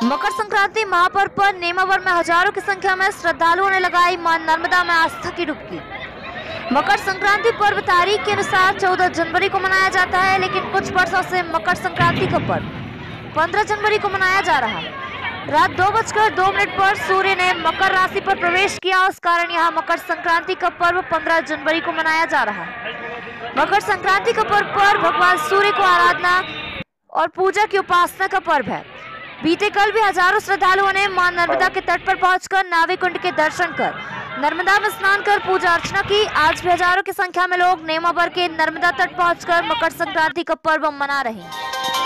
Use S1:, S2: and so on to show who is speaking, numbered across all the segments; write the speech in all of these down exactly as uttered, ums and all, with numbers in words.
S1: मकर संक्रांति महापर्व पर नेमावर में हजारों की संख्या में श्रद्धालुओं ने लगाई मां नर्मदा में आस्था की डुबकी। मकर संक्रांति पर्व तारीख के अनुसार चौदह जनवरी को मनाया जाता है, लेकिन कुछ वर्षों से मकर संक्रांति का पर्व पंद्रह जनवरी को मनाया जा रहा है। रात दो बजकर दो मिनट पर सूर्य ने मकर राशि पर प्रवेश किया, उस कारण यहाँ मकर संक्रांति का पर्व पंद्रह जनवरी को मनाया जा रहा है। मकर संक्रांति का पर्व पर भगवान सूर्य को आराधना और पूजा की उपासना का पर्व है। बीते कल भी हजारों श्रद्धालुओं ने मां नर्मदा के तट पर पहुंचकर नावी कुंड के दर्शन कर नर्मदा में स्नान कर पूजा अर्चना की। आज भी हजारों की संख्या में लोग नेमावर के नर्मदा तट पहुंचकर मकर संक्रांति का पर्व मना रहे हैं।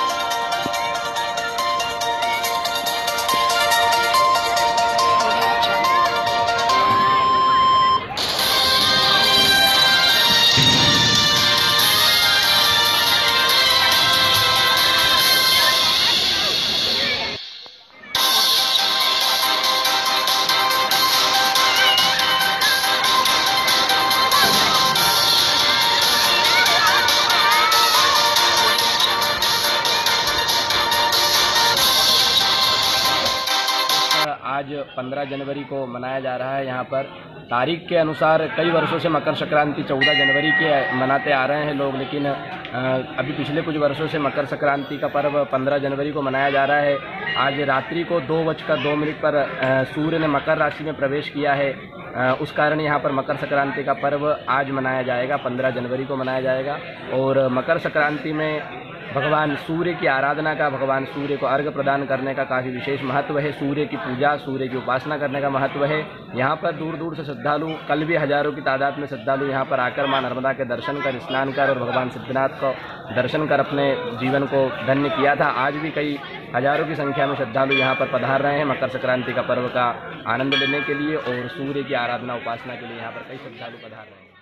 S2: आज पंद्रह जनवरी को मनाया जा रहा है। यहाँ पर तारीख के अनुसार कई वर्षों से मकर संक्रांति चौदह जनवरी के मनाते आ रहे हैं लोग, लेकिन अभी पिछले कुछ वर्षों से मकर संक्रांति का पर्व पंद्रह जनवरी को मनाया जा रहा है। आज रात्रि को दो बजकर दो मिनट पर सूर्य ने मकर राशि में प्रवेश किया है, उस कारण यहाँ पर मकर संक्रांति का पर्व आज मनाया जाएगा, पंद्रह जनवरी को मनाया जाएगा। और मकर संक्रांति में भगवान सूर्य की आराधना का, भगवान सूर्य को अर्घ्य प्रदान करने का काफ़ी विशेष महत्व है। सूर्य की पूजा, सूर्य की उपासना करने का महत्व है। यहाँ पर दूर दूर से श्रद्धालु, कल भी हजारों की तादाद में श्रद्धालु यहाँ पर आकर मां नर्मदा के दर्शन कर, स्नान कर और भगवान सिद्धनाथ को दर्शन कर अपने जीवन को धन्य किया था। आज भी कई हजारों की संख्या में श्रद्धालु यहाँ पर पधार रहे हैं मकर संक्रांति का पर्व का आनंद लेने के लिए और सूर्य की आराधना उपासना के लिए यहाँ पर कई श्रद्धालु पधार रहे हैं।